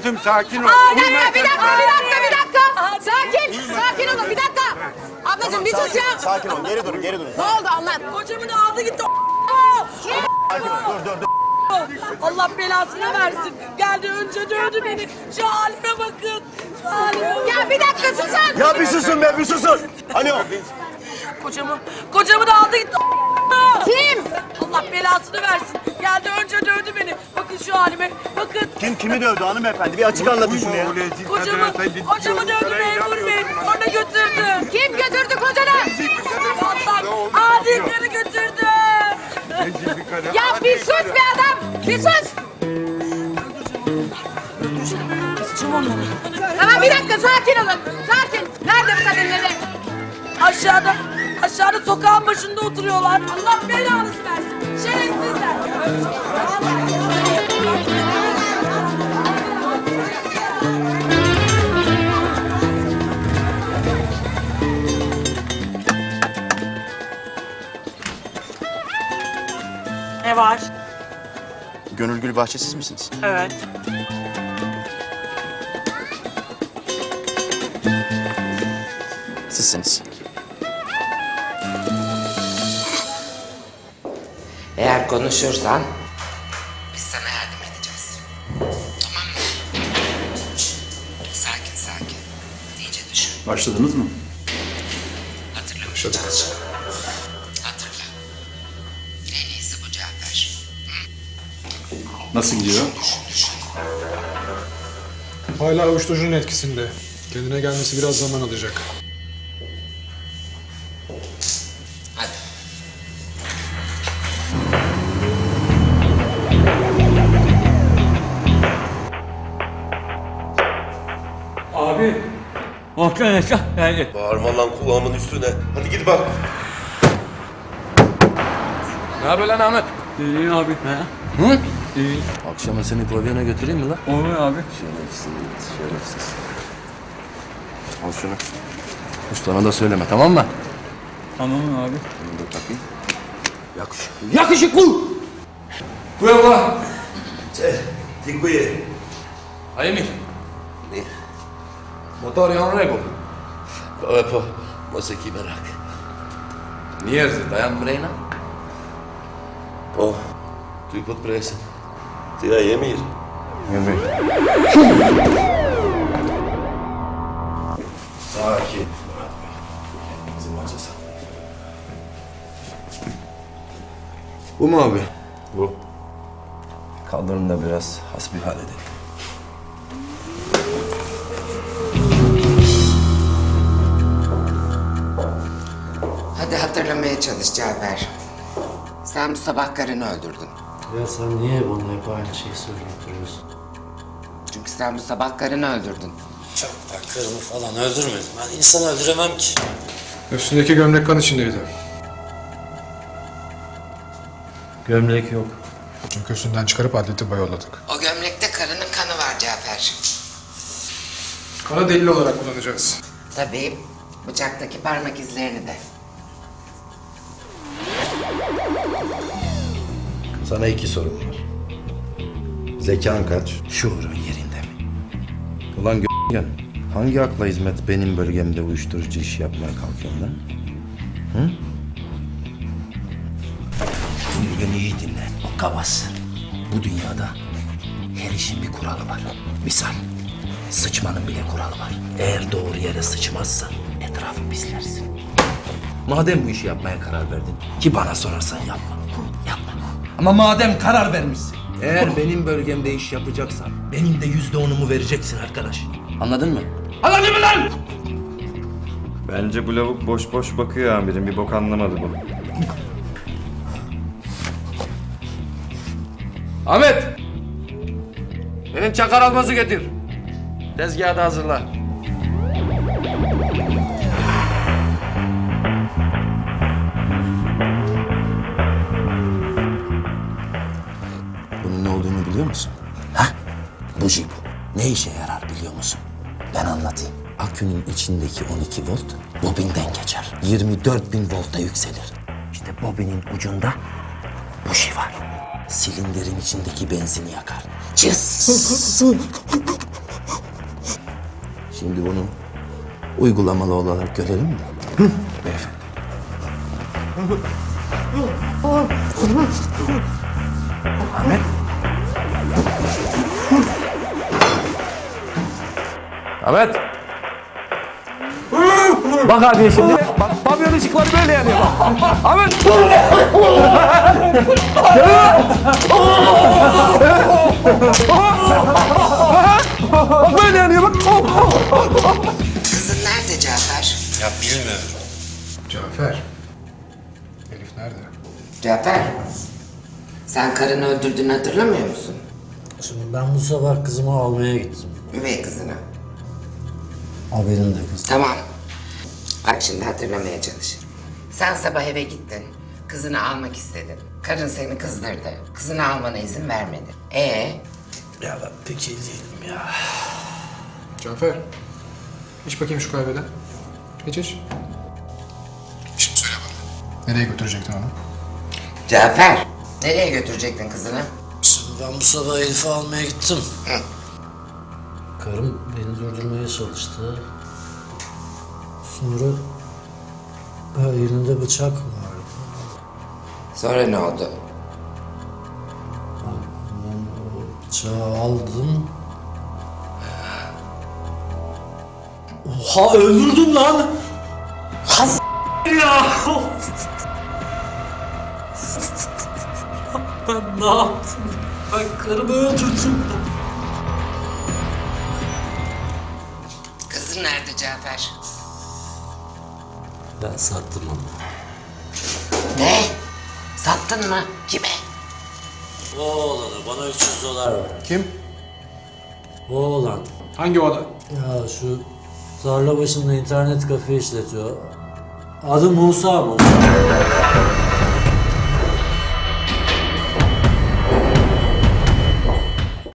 kızım sakin ol. Bir dakika. Sakin olun bir dakika. Ablacığım bir sus ya. Sakin ol, geri durun. Ne oldu anlat. Kocamı da aldı gitti. Dur. Allah belasını versin. Geldi önce dövdü beni. Şu halime bakın. Şu halime bakın. Ya bir dakika susun. Ya bir susun be, bir susun. Alo. Kocamı da aldı gitti. Kim? Allah belasını versin. Geldi önce dövdü beni. Bakın şu halime. Bakın. Kimi dövdü hanımefendi? Bir açık anlatın şunu ya. Kocamı dövdü memur bey. Sonra götürdü. Kim götürdü kocanı? Allah adi karı götürdü. Ya bir sus be adam. Bir sus. Tamam bir dakika sakin olun. Sakin. Nerede bu kadınları? Aşağıda sokağın başında oturuyorlar. Allah belanızı versin. Şerefsizler. Ne var? Gönül Gül Bahçe siz misiniz? Evet. Sizsiniz. Eğer konuşursan biz sana yardım edeceğiz. Tamam mı? Sakin. İyice düşün. Başladınız mı? Hatırlamayacağız. Hatırla. En iyisi bu Cafer. Nasıl gidiyor? Düşün. Hala uyuşturucunun etkisinde. Kendine gelmesi biraz zaman alacak. Hadi. Abi. Orta yaşa geldi. Bağırma lan kulağımın üstüne. Hadi git bak. Ne haber lan Ahmet? İyi abi. Ha? Hı? İyi. Akşama seni pavyona götüreyim mi lan? Olur abi. Şerefsiz. Al şunu. Ustana da söyleme, tamam mı? Tamam abi. Bunu da takayım. Yakışıklı! Bravo! Dziękuję. A Emil? Nie. Motor Janrego. Ale po muzyki brak. Nie jeżdżę, dajem Brejna? O, ty pod presją. Ty, ja Emil. Sakin. Bu mu abi? Bu. Kaldırın da biraz hasbihal edelim. Hadi hatırlamaya çalış Cafer. Sen bu sabah karını öldürdün. Ya sen niye bana hep aynı şeyi söyleyip duruyorsun? Çünkü sen bu sabah karını öldürdün. Çok da karımı falan öldürmedim. Ben insan öldüremem ki. Üstündeki gömlek kan içindeydi. Gömlek yok. Çünkü üstünden çıkarıp adli tıbba yolladık. O gömlekte karının kanı var Cafer. Kanı delil olarak kullanacağız. Tabii bıçaktaki parmak izlerini de. Sana 2 sorum var. Zekan kaç? Şuurun yerinde mi? Ulan g***gen, hangi akla hizmet benim bölgemde uyuşturucu iş yapmaya kalkıyorsun lan? Hı? Şimdi beni iyi dinle. O kabas. Bu dünyada her işin bir kuralı var. Misal, sıçmanın bile kuralı var. Eğer doğru yere sıçmazsan etrafı pislersin. Madem bu işi yapmaya karar verdin, ki bana sorarsan yapma. Yapma. Ama madem karar vermişsin, eğer benim bölgemde iş yapacaksan, benim de %10'umu vereceksin arkadaş. Anladın mı? Anladın mı lan? Bence bu lavuk boş boş bakıyor amirim. Bir bok anlamadı bu. Ahmet! Benim çakar almazı getir. Tezgahı da hazırla. Bunun ne olduğunu biliyor musun? Ha? Buji bu. Ne işe yarar biliyor musun? Ben anlatayım. Akünün içindeki 12 volt bobinden geçer. 24.000 volta yükselir. İşte bobinin ucunda buji var. Silindirin içindeki benzini yakar. Cıs. Şimdi bunu uygulamalı olarak görelim mi? Beyefendi. Ahmet. Ahmet. Bak abi şimdi. Bak pavyon ışıkları böyle yanıyor bak. Ahmet. Bak böyle yanıyor bak. Kızın nerede Cafer? Ya bilmiyorum. Cafer. Elif nerede? Cafer. Sen karını öldürdüğünü hatırlamıyor musun? Şimdi ben bu sabah kızımı almaya gittim. Üvey kızını. Haberin de kız. Tamam. Bak şimdi hatırlamaya çalış. Sen sabah eve gittin. Kızını almak istedin. Karın seni kızdırdı. Kızını almana izin vermedi. Ya ben pek iyi değilim ya. Cafer. İç bakayım şu kahveden. İç. Şimdi söyle bana. Nereye götürecektin onu? Cafer. Nereye götürecektin kızını? Şimdi ben bu sabah Elif'i almaya gittim. Karım beni durdurmaya çalıştı. Sonra elinde bıçak vardı. Sonra ne oldu? Ben o bıçağı aldım. Oha öldürdüm lan! Has ya! Ben ne yaptım? Ben karımı öldürdüm. Kızın nerede Cafer? Ben sattım onu. Ne? Sattın mı? Kime? O oğlana bana 300 dolar ver. Kim? O oğlan. Hangi oğlan? Ya şu tarla başında internet kafe işletiyor. Adı Musa mı?